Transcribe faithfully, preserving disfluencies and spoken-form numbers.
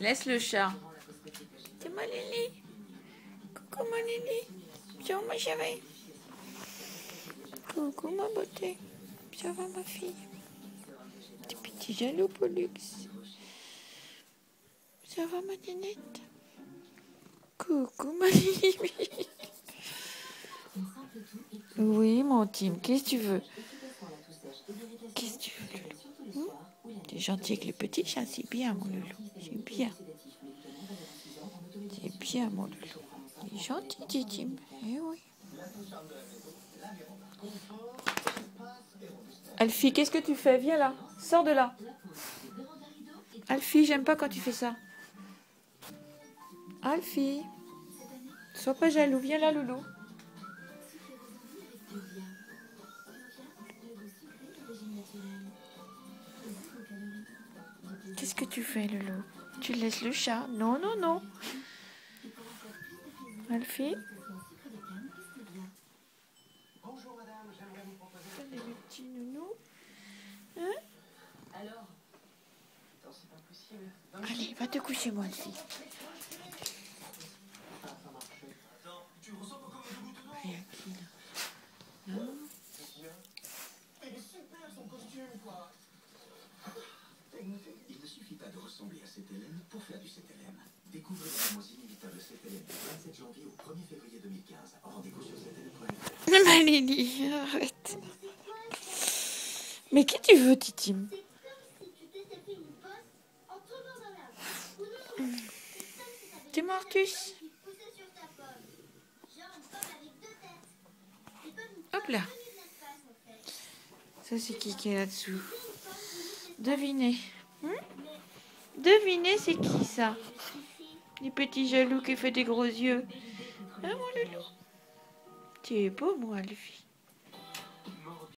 Laisse le chat. C'est ma Lily. Coucou ma Lily. Ça va ma chérie? Coucou ma beauté. Ça va ma fille? Tes petits jaloux Pollux. Ça va ma nénette? Coucou ma Lily. Oui mon Tim, qu'est-ce que tu veux? Qu'est-ce que tu veux loulou? Hmm? T'es gentil avec les petits chats, c'est bien mon loulou. C'est bien. C'est bien mon loulou. T'es gentil Tim. Eh oui. Alfie, qu'est-ce que tu fais? Viens là, sors de là. Alfie, j'aime pas quand tu fais ça. Alfie, sois pas jaloux, viens là loulou. Qu'est-ce que tu fais loulou? Tu laisses le chat? Non, non, non. Alfie? Bonjour madame, j'aimerais vous proposer... Attendez le petit nounou. Hein? Alors? Non, c'est pas possible. Allez, va te coucher moi Alfie. Ah, ça marche. Attends, tu ressembles comme un bout dedans. Rien qui là. Non. Il est super son costume, quoi. Il ne suffit pas de ressembler à cette Hélène pour faire du sept L M. Découvrez le moins inévitable sept L M du vingt-sept janvier au premier février deux mille quinze. Rendez-vous sur sept L M point F R. Ma Lily, arrête. Mais qui tu veux, Titim? T'es Mortus? Hop là. Ça, c'est qui qui est là-dessous? Devinez. Hmm? Devinez, c'est qui ça? Les petits jaloux qui fait des gros yeux. Hein, mon loulou? Tu es beau, moi, Alfie.